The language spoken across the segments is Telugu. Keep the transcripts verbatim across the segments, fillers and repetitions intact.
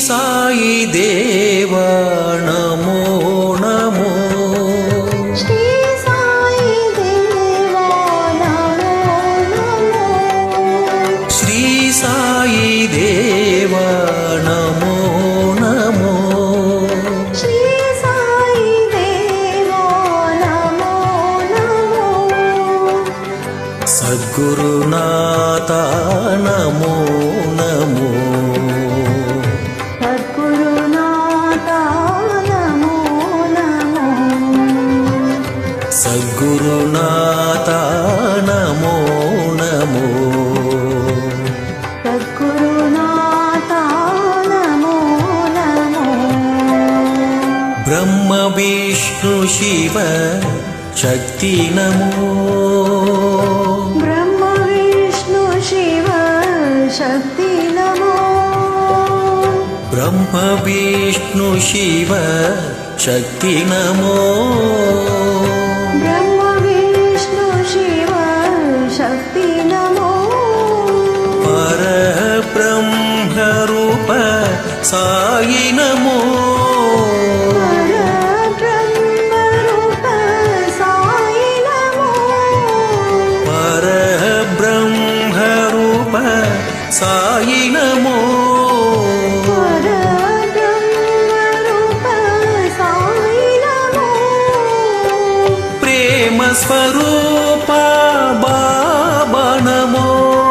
సాయి దేవా నమో నమో శ్రీ సాయి దేవా నమో నమో శ్రీ సాయి దేవా నమో నమో శ్రీ సాయి దేవా నమో నమో సద్గురునాథ నమో నమో సద్గురునాథ నమో నమో సద్గురునాథ నమో నమో బ్రహ్మ విష్ణు శివ శక్తి నమో బ్రహ్మ విష్ణు శివ శక్తి నమో బ్రహ్మ విష్ణు శివ శక్తి నమో బ్రహ్మ విష్ణు శివ శక్తి నమో పరబ్రహ్మ రూప సాయి నమో పరబ్రహ్మ రూప సాయి నమో పరబ్రహ్మ రూప సాయి నమో పరబ్రహ్మ రూప సాయి నమో ప్రేమ స్వరూప బాబా నమో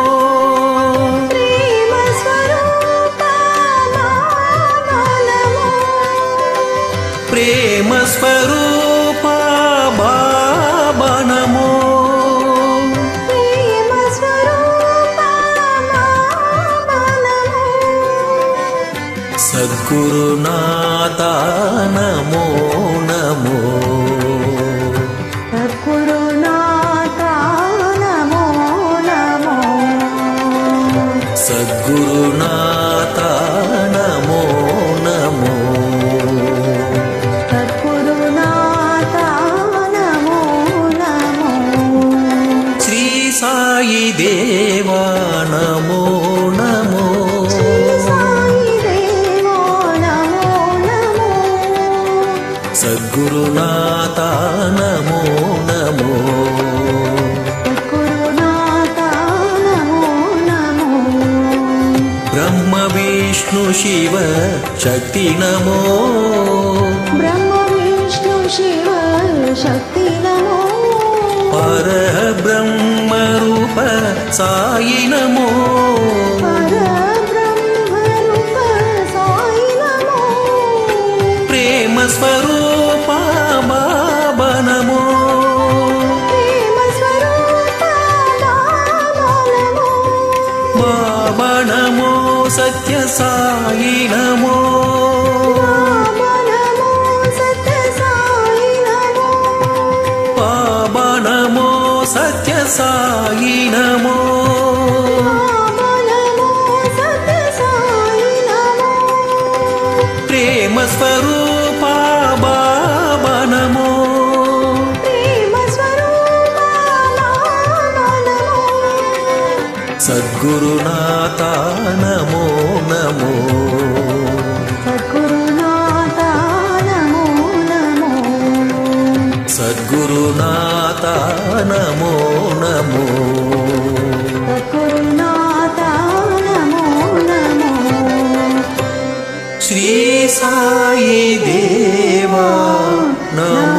ప్రేమ స్వరూప బాబా నమో ప్రేమ స్వరూప బాబా నమో ప్రేమ స్వరూప బాబా నమో సద్గురునాథ నమో నమో సద్గురునాథ నమో నమో సద్గురునాథ నమో నమో సద్గురునాథ నమో నమో శ్రీ సాయి దేవా నమో నమో శ్రీ సాయి దేవా నమో నమో సద్గురునాథ నమో నమో సద్గురునాథ నమో నమో బ్రహ్మ విష్ణు శివ శక్తి నమో బ్రహ్మ విష్ణు శివ శక్తి నమో పరబ్రహ్మ రూప సాయి నమో పరబ్రహ్మ రూప సాయి నమో ప్రేమ స్వరూప బాబా నమో ప్రేమ స్వరూప బాబా నమో బాబా నమో సత్య సాయి నమో బాబా నమో సత్య సాయి నమో బాబా నమో సత్య సాయి నమో బాబా నమో సత్య సాయి నమో ప్రేమ స్వరూప బాబా నమో ప్రేమ స్వరూప బాబా నమో సద్గురునాథ నమో నమో సద్గురునాథ నమో నమో సద్గురునాథ నమో నమో సద్గురునాథ నమో నమో శ్రీ సాయి దేవా నమో